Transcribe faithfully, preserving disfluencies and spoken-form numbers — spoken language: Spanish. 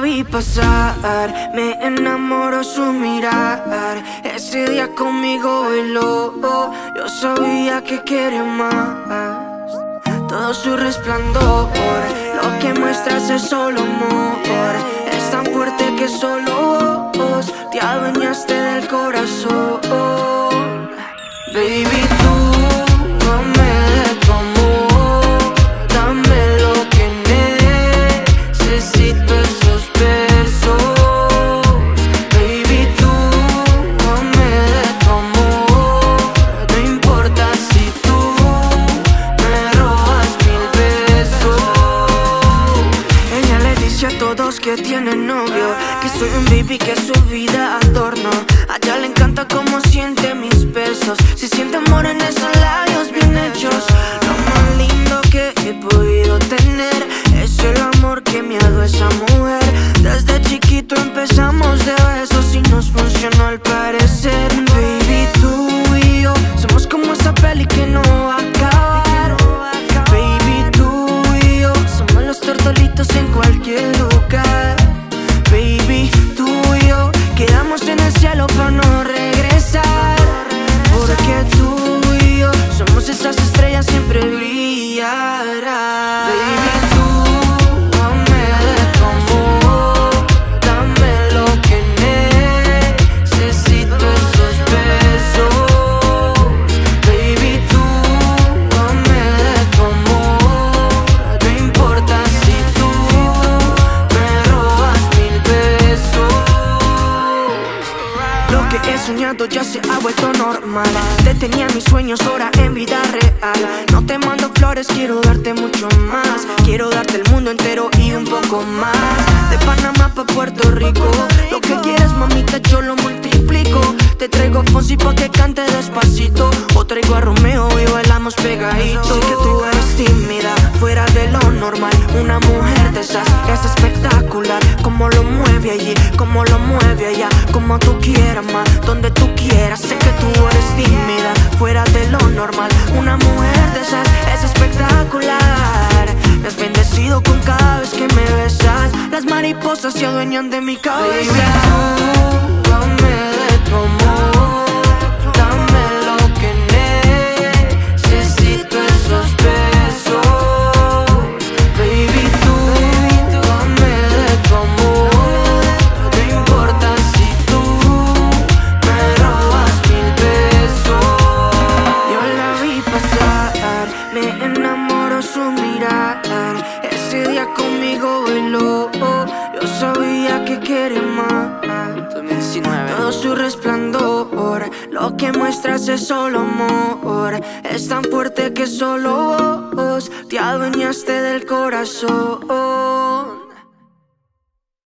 vi pasar, me enamoró su mirar. Ese día conmigo bailó, yo sabía que quería más. Todo su resplandor, lo que muestras es solo amor. Es tan fuerte que solo vos te adueñaste del corazón. Baby, tú dame de tu amor, dame lo que necesito, esos besos. Baby, tú dame de tu amor, no importa si tú me robas mil besos. Ella le dice a todos que tiene novio, que soy un baby, que su vida adorno. A ella le encanta cómo siente mis besos, si siente amor en esos labios bien hechos. Lo más lindo que he podido tener es el amor que me ha dado esa mujer. Desde chiquito empezamos de besos y nos funcionó al parecer. Baby, tú y yo somos como esa peli que no va a acabar. Baby, tú y yo somos los tortolitos en cualquier lugar. Baby, tú y yo quedamos en el cielo para no regresar, porque tú y yo somos esas estrellas, siempre brillarán. Baby, tú dame de tu amor, dame lo que necesito, esos besos. Baby, tú dame de tu amor, no importa si tú me robas mil besos. Lo que he soñado ya se ha vuelto normal. Te tenía mis sueños ahora en vida real. No te mando flores, quiero darte mucho más. Quiero darte el mundo entero y un poco más. De Panamá pa' Puerto Rico, lo que quieres, mamita, yo lo multiplico. Te traigo Fonsi pa' que cante despacito, o traigo a Romeo y bailamos pegaditos. Sé que tú eres tímida, fuera de lo normal. Una mujer de esas es espectacular. Como lo mueve allí, como lo mueve allá, como tú quieras más, donde tú quieras. Sé que tú eres tímida, fuera de lo normal. Una mujer de esas es espectacular. Me has bendecido con cada vez que me besas. Las mariposas se adueñan de mi cabeza. Baby, tú dame de tu amor, dame lo que necesito, esos besos. Baby, tú dame de tu amor, no importa si tú me robas mil besos. Yo la vi pasar, me enamoró su mirar. Ese día conmigo bailó, yo sabía que quería más. Todo su resplandor, lo que muestras es solo amor. Es tan fuerte que solo vos te adueñaste del corazón.